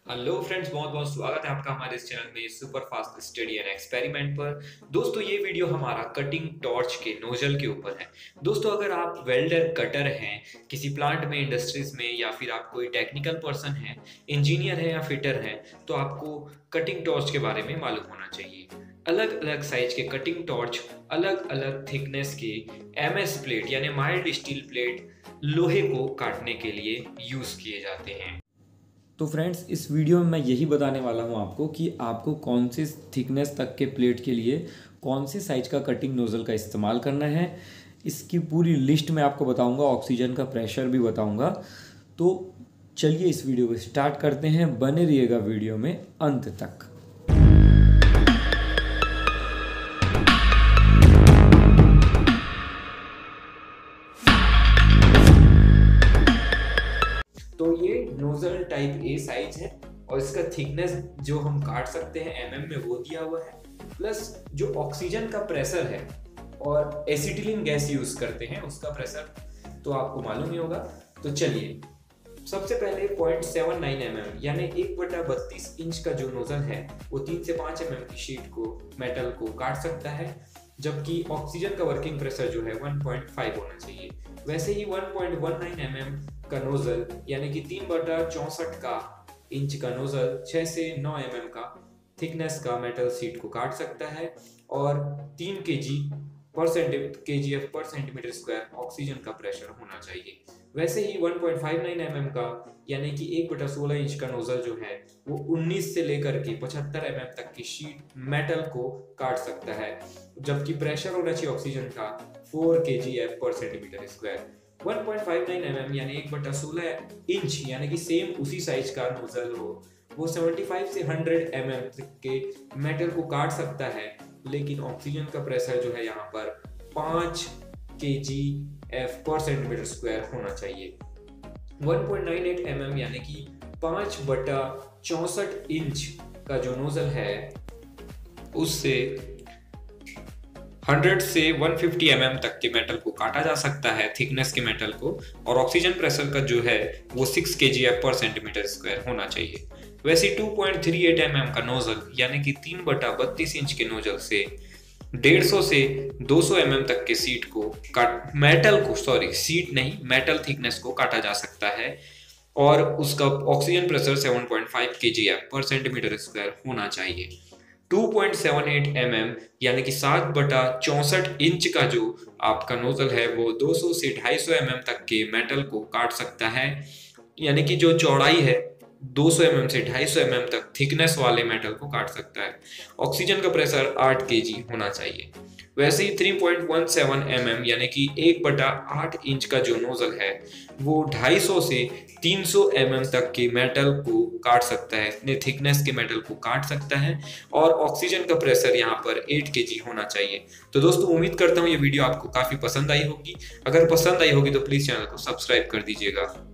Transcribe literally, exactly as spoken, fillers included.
Hello friends, बहुत बहुत स्वागत है आपका हमारे इस चैनल में super fast study and experiment पर। दोस्तों, ये वीडियो हमारा कटिंग टॉर्च के नोजल के ऊपर है। दोस्तों, अगर आप वेल्डर कटर हैं किसी प्लांट में, इंडस्ट्रीज में, या फिर आप कोई टेक्निकल पर्सन हैं, इंजीनियर है या फिटर हैं, तो आपको कटिंग टॉर्च के बारे में मालूम होना चाहिए। अलग अलग साइज के कटिंग टॉर्च अलग अलग थिकनेस के एमएस प्लेट यानी माइल्ड स्टील प्लेट लोहे को काटने के लिए यूज किए जाते हैं। तो फ्रेंड्स, इस वीडियो में मैं यही बताने वाला हूँ आपको कि आपको कौन से थिकनेस तक के प्लेट के लिए कौन से साइज का कटिंग नोज़ल का इस्तेमाल करना है। इसकी पूरी लिस्ट मैं आपको बताऊंगा, ऑक्सीजन का प्रेशर भी बताऊंगा। तो चलिए इस वीडियो को स्टार्ट करते हैं, बने रहिएगा वीडियो में अंत तक। तो ये नोजल टाइप ए साइज है और इसका थिकनेस जो हम काट सकते हैं एमएम में वो दिया हुआ है, प्लस जो ऑक्सीजन का प्रेशर है और एसिटिलीन गैस यूज करते हैं उसका प्रेशर तो आपको मालूम ही होगा। तो चलिए सबसे पहले point seven nine M M यानी एक बटा बत्तीस इंच का जो नोजल है वो तीन से पाँच एम एम की शीट को मेटल को काट सकता है, जबकि ऑक्सीजन का वर्किंग प्रेशर जो है वन पॉइंट फाइव होना चाहिए। वैसे ही one point one nine M M का नोजल यानी कि तीन बटा चौसठ का इंच का नोजल छह से नौ एम एम का थिकनेस का मेटल शीट को काट सकता है और तीन के जी पर के जी एफ पर सेंटीमीटर स्क्वायर ऑक्सीजन का प्रेशर होना चाहिए। वैसे ही one point five nine M M का यानी कि एक बटा सोलह इंच का नोजल जो है वो उन्नीस से लेकर के पचहत्तर एम एम तक की शीट मेटल को काट सकता है, जबकि प्रेशर होना चाहिए ऑक्सीजन का फोर के जी एफ पर centimetre square. One point five nine M M यानी एक बटा सोलह इंच यानी कि सेम उसी साइज का नोजल हो वो पचहत्तर से हंड्रेड एम एम के मेटल को काट सकता है, लेकिन ऑक्सीजन का प्रेशर जो है यहाँ पर पाँच के जी एफ पर सेंटीमीटर स्क्वायर होना चाहिए। One point nine eight M M यानी कि पाँच बटा चौसठ इंच का जो नोजल है उससे हंड्रेड से वन फिफ्टी एम एम तक के मेटल को काटा जा सकता है, थिकनेस के मेटल को, और ऑक्सीजन प्रेशर का जो है वो सिक्स के जी एफ पर सेंटीमीटर स्क्वायर होना चाहिए। वैसे two point three eight M M का नोजल यानी कि तीन बटा बत्तीस इंच के नोजल से डेढ़ सौ से दो सौ एम एम तक के सीट को काट मेटल को सॉरी सीट नहीं मेटल थिकनेस को काटा जा सकता है और उसका oxygen pressure seven point five K G F पर सेंटीमीटर स्क्वायर होना चाहिए। Two point seven eight M M यानी कि सात बटा चौसठ इंच का जो आपका नोजल है वो दो सौ से ढाई सौ एम एम तक के मेटल को काट सकता है, यानी कि जो चौड़ाई है दो सौ एम एम से ढाई सौ एम एम तक थिकनेस वाले मेटल को काट सकता है। ऑक्सीजन का प्रेशर आठ के जी होना चाहिए। वैसे ही three point one seven M M यानी कि एक बटा आठ इंच का जो नोजल है वो ढाई सौ से तीन सौ एम एम तक के मेटल को काट सकता है, इतने थिकनेस के मेटल को काट सकता है और ऑक्सीजन का प्रेशर यहाँ पर आठ के जी होना चाहिए। तो दोस्तों, उम्मीद करता हूँ ये वीडियो आपको काफी पसंद आई होगी। अगर पसंद आई होगी तो प्लीज चैनल को सब्सक्राइब कर दीजिएगा।